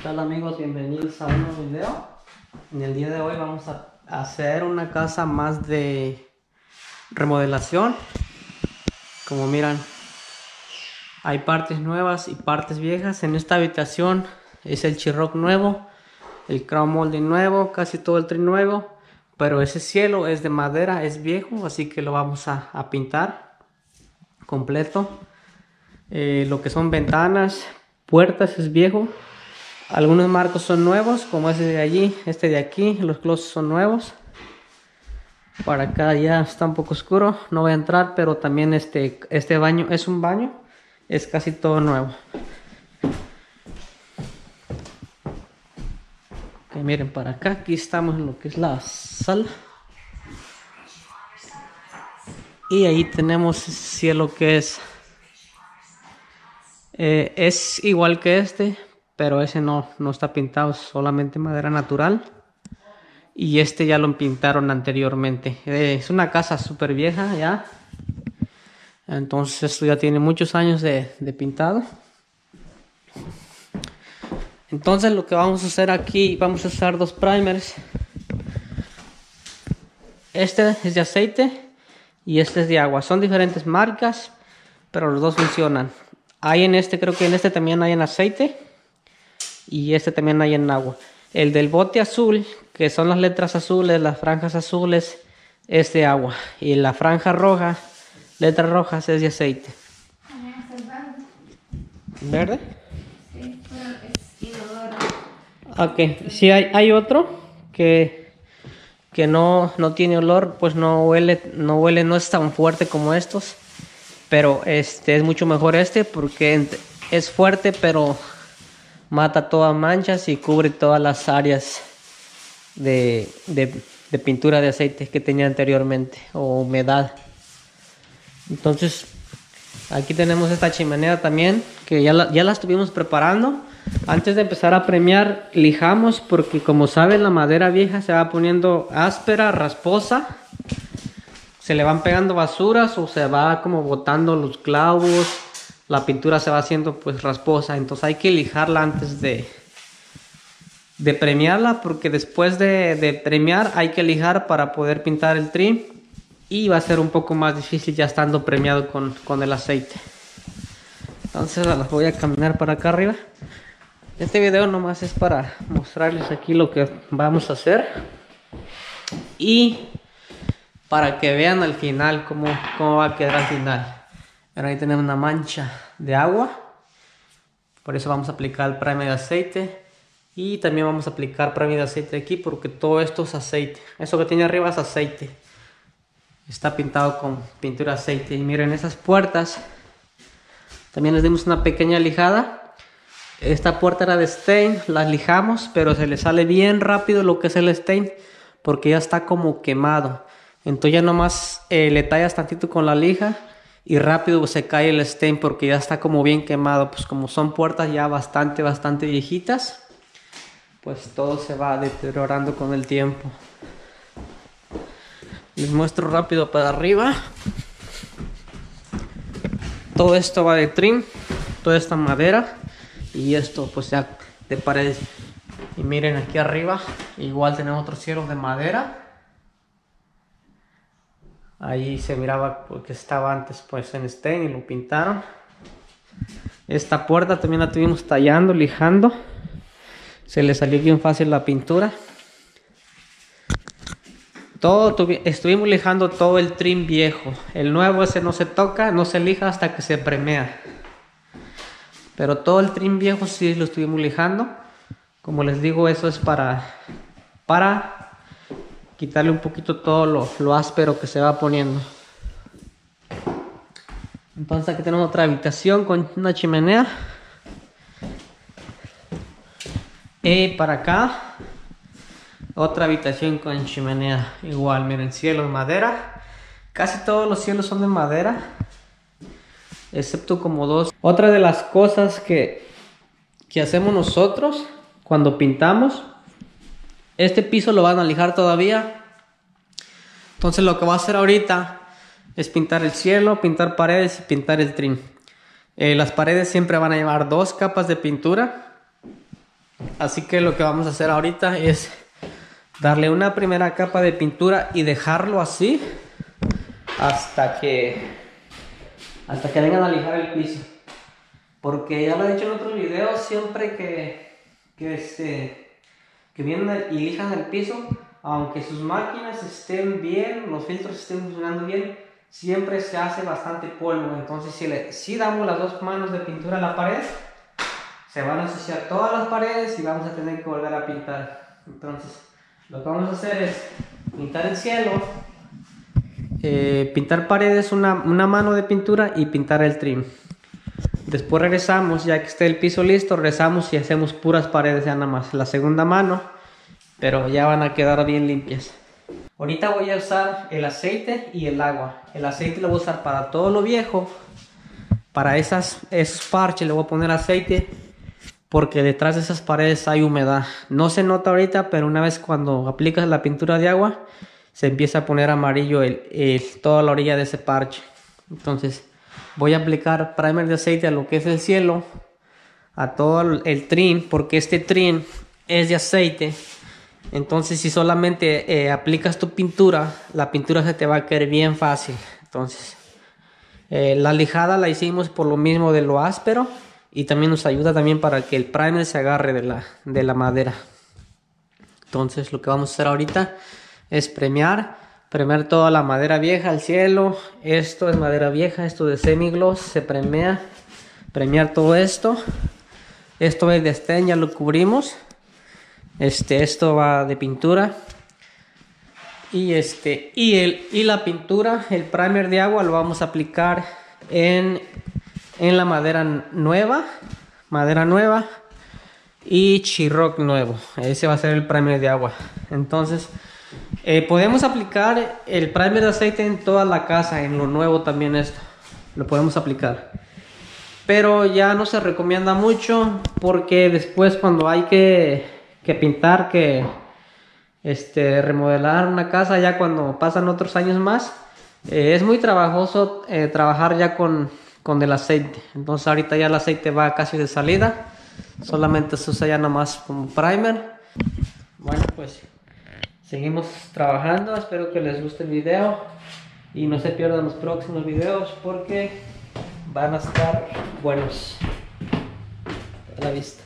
tal amigos? Bienvenidos a un nuevo video. En el día de hoy vamos a hacer una casa más de remodelación. Como miran, hay partes nuevas y partes viejas. En esta habitación es el Chiroc nuevo, el crown molding nuevo, casi todo el trim nuevo. Pero ese cielo es de madera, es viejo, así que lo vamos a pintar completo. Lo que son ventanas, puertas es viejo. Algunos marcos son nuevos, como ese de allí, este de aquí. Los closets son nuevos. Para acá ya está un poco oscuro, no voy a entrar, pero también este baño es un baño, es casi todo nuevo. Ok, miren para acá, aquí estamos en lo que es la sala. Y ahí tenemos el cielo que es igual que este, pero ese no está pintado, solamente madera natural. Y este ya lo pintaron anteriormente. Es una casa súper vieja ya. Entonces esto ya tiene muchos años de pintado. Entonces lo que vamos a hacer aquí, vamos a usar dos primers. Este es de aceite y este es de agua. Son diferentes marcas, pero los dos funcionan. Hay en este, creo que en este también hay en aceite. Y este también hay en agua. El del bote azul, que son las letras azules, las franjas azules, es de agua. Y la franja roja, letras rojas, es de aceite. ¿Verde? Sí, pero es inodoro. Ok, si hay otro que no tiene olor, pues no huele, no es tan fuerte como estos. Pero es mucho mejor porque es fuerte, pero mata todas manchas y cubre todas las áreas de pintura de aceite que tenía anteriormente o humedad. Entonces aquí tenemos esta chimenea también que ya la estuvimos preparando. Antes de empezar a premiar lijamos, porque como saben la madera vieja se va poniendo áspera, rasposa, se le van pegando basuras o se va como botando los clavos. La pintura se va haciendo pues rasposa, entonces hay que lijarla antes de premiarla, porque después de premiar hay que lijar para poder pintar el trim y va a ser un poco más difícil ya estando premiado con el aceite. Entonces las voy a caminar para acá arriba. Este video nomás es para mostrarles aquí lo que vamos a hacer y para que vean al final cómo va a quedar al final. Pero ahí tenemos una mancha de agua. Por eso vamos a aplicar el primer de aceite. Y también vamos a aplicar primer de aceite aquí, porque todo esto es aceite. Eso que tiene arriba es aceite. Está pintado con pintura de aceite. Y miren esas puertas. También les dimos una pequeña lijada. Esta puerta era de stain. Las lijamos, pero se le sale bien rápido lo que es el stain, porque ya está como quemado. Entonces ya nomás le tallas tantito con la lija y rápido se cae el stain porque ya está como bien quemado. Pues como son puertas ya bastante viejitas, pues todo se va deteriorando con el tiempo. Les muestro rápido para arriba. Todo esto va de trim, toda esta madera y esto pues ya de paredes. Y miren aquí arriba igual tenemos otro cielo de madera. Ahí se miraba porque estaba antes pues en stain y lo pintaron. Esta puerta también la tuvimos tallando, lijando. Se le salió bien fácil la pintura. Estuvimos lijando todo el trim viejo. El nuevo ese no se toca, no se lija hasta que se premia. Pero todo el trim viejo sí lo estuvimos lijando. Como les digo, eso es para quitarle un poquito todo lo áspero que se va poniendo. Entonces aquí tenemos otra habitación con una chimenea. Y para acá otra habitación con chimenea. Igual, miren, cielo de madera. Casi todos los cielos son de madera, excepto como dos. Otra de las cosas que hacemos nosotros cuando pintamos, este piso lo van a lijar todavía. Entonces lo que voy a hacer ahorita es pintar el cielo, pintar paredes y pintar el trim. Las paredes siempre van a llevar dos capas de pintura. Así que lo que vamos a hacer ahorita es darle una primera capa de pintura y dejarlo así hasta que vengan a lijar el piso. Porque ya lo he dicho en otros videos, siempre que vienen y lijan el piso, aunque sus máquinas estén bien, los filtros estén funcionando bien, siempre se hace bastante polvo. Entonces si damos las dos manos de pintura a la pared, se van a ensuciar todas las paredes y vamos a tener que volver a pintar. Entonces lo que vamos a hacer es pintar el cielo, pintar paredes, una mano de pintura y pintar el trim. Después regresamos, ya que esté el piso listo, regresamos y hacemos puras paredes ya nada más, la segunda mano, pero ya van a quedar bien limpias. Ahorita voy a usar el aceite y el agua. El aceite lo voy a usar para todo lo viejo, para esos parches le voy a poner aceite, porque detrás de esas paredes hay humedad. No se nota ahorita, pero una vez cuando aplicas la pintura de agua, se empieza a poner amarillo toda la orilla de ese parche. Entonces voy a aplicar primer de aceite a lo que es el cielo, a todo el trim, porque este trim es de aceite. Entonces si solamente aplicas tu pintura, la pintura se te va a caer bien fácil. Entonces la lijada la hicimos por lo mismo de lo áspero, y también nos ayuda también para que el primer se agarre de la madera. Entonces lo que vamos a hacer ahorita es premiar toda la madera vieja, el cielo. Esto es madera vieja, esto de semigloss se premiar todo esto. Esto es de stain, ya lo cubrimos. Esto va de pintura. Y la pintura, el primer de agua lo vamos a aplicar en la madera nueva y chirroc nuevo. Ese va a ser el primer de agua. Entonces podemos aplicar el primer de aceite en toda la casa, en lo nuevo también esto lo podemos aplicar, pero ya no se recomienda mucho, porque después cuando hay que pintar, remodelar una casa, ya cuando pasan otros años más, es muy trabajoso trabajar ya con el aceite. Entonces ahorita ya el aceite va casi de salida, solamente se usa ya nada más como primer. Bueno, pues seguimos trabajando, espero que les guste el video y no se pierdan los próximos videos porque van a estar buenos. A la vista.